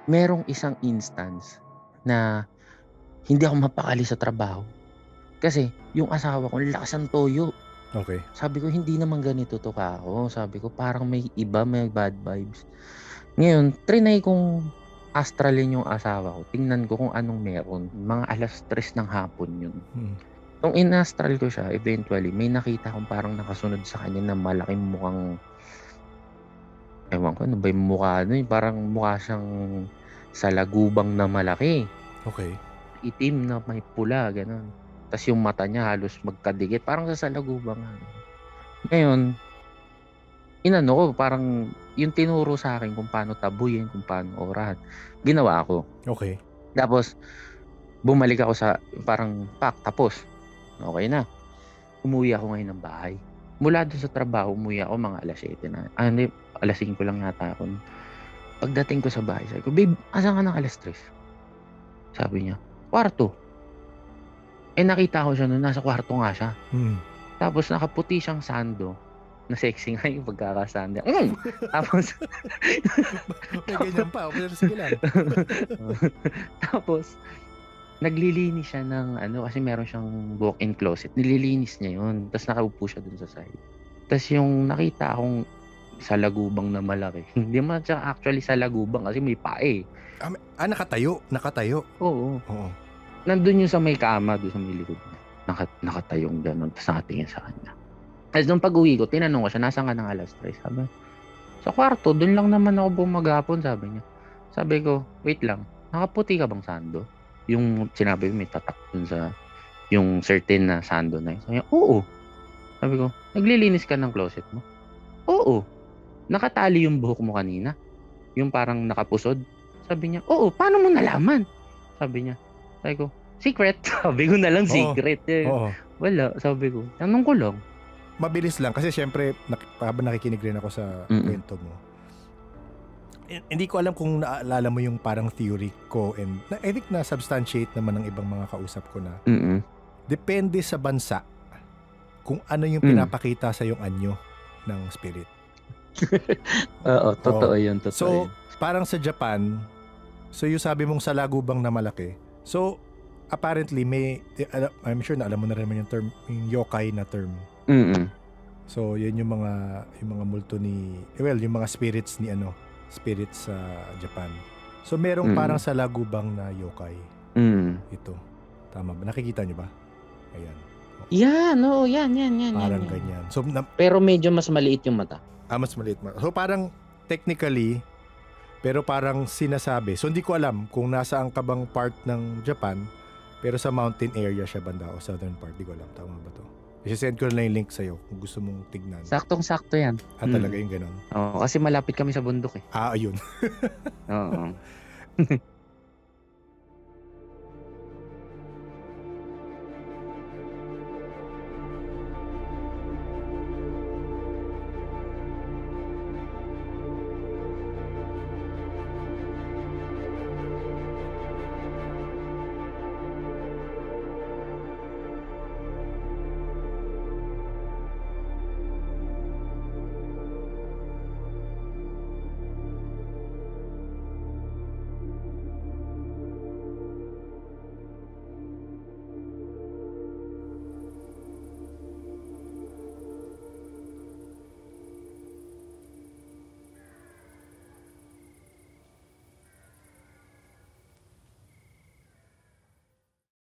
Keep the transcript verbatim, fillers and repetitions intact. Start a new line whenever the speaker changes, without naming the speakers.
merong isang instance na hindi ako mapakali sa trabaho. Kasi yung asawa ko, ang lakas ng toyo.
Okay.
Sabi ko, hindi naman ganito to kako. Sabi ko, parang may iba, may bad vibes. Ngayon, trinay kong astralin yung asawa ko. Tingnan ko kung anong meron. Mga alas tres ng hapon yun.
Hmm.
Nung inastral ko siya, eventually, may nakita akong parang nakasunod sa kanya na malaking mukhang, ewan ko, ano ba yung mukha nun? Parang mukha siyang salagubang na malaki.
Okay.
Itim na may pula, gano'n. Tapos yung mata niya halos magkadikit. Parang sa salagubang. Ngayon, inano ko, parang yung tinuro sa akin kung paano tabuyin, kung paano orahan. Ginawa ko.
Okay.
Tapos, bumalik ako sa parang pak, tapos. Okay na. Umuwi ako ngayon ng bahay. Mula doon sa trabaho, umuwi ako mga alas siyete na. Ah, hindi, alas singko lang yata ako. Pagdating ko sa bahay, sabi ko, babe, asan ka ng alas tres? Sabi niya, kwarto. Eh, nakita ko siya noon, nasa kwarto nga siya.
Hmm.
Tapos, nakaputi siyang sando. Na sexy nga yung pagkakasando. Mm! Tapos,
May ganyan pa. Okay, sige lang.
Tapos, naglilinis siya ng ano, kasi meron siyang walk-in closet. Nililinis niya yun. Tapos nakaupo siya dun sa side. Tapos yung nakita akong salagubang na malaki. Hindi man siya actually salagubang kasi may pae.
Ah, may- ah, nakatayo. Nakatayo.
Oo.
Oo.
Nandun yung sa may kama, doon sa may likod niya. Naka, nakatayong gano'n. Tapos nakatingin sa kanya. Tapos nung pag-uwi ko, tinanong ko siya, nasaan ka ng alas tres? Sabi, sa kwarto, dun lang naman ako bumagapon, sabi niya. Sabi ko, wait lang, nakaputi ka bang sando? Yung sinabi mo may tatak dun sa yung certain na sando na yun. Sabi niya, oo. Sabi ko, naglilinis ka ng closet mo? Oo. Nakatali yung buhok mo kanina? Yung parang nakapusod? Sabi niya, oo. Paano mo nalaman? Sabi niya. Sabi ko, secret. Sabi ko na lang
Oo.
secret. Eh,
Oo.
wala. Sabi ko, tanong ko lang.
Mabilis lang kasi syempre nak- habang nakikinig rin ako sa
Mm-mm.
kwento mo. Eh, hindi ko alam kung naalala mo yung parang theory ko and na, I think na-substantiate naman ng ibang mga kausap ko na
Mm-mm.
depende sa bansa kung ano yung
Mm.
pinapakita sa yung anyo ng spirit.
Oo, totoo yun. Totoo
So,
yun.
parang sa Japan, so yung sabi mong salagubang na malaki. So, apparently may, eh, ala- I'm sure na alam mo na rin yung term, yung yokai na term.
Mm-mm.
So, yun yung mga yung mga multo ni eh, well, yung mga spirits ni ano, spirits sa Japan. So, merong
Mm.
parang salagubang na yokai
Mm.
ito. Tama ba? Nakikita nyo ba? Ayan.
Yan, oo, yan, yan, yan.
Parang
yan, yan.
ganyan. So, na,
Pero medyo mas maliit yung mata.
ah, mas maliit. ma- So, parang technically, pero parang sinasabi. So, hindi ko alam kung nasaan ka bang part ng Japan, pero sa mountain area siya banda o southern part. Di ko alam. Tama ba to? I-send ko na lang yung link sa'yo kung gusto mong tignan.
Saktong-sakto yan.
Ah, talaga yung ganun.
Oo, kasi malapit kami sa bundok eh.
Ah, ayun.
Oo.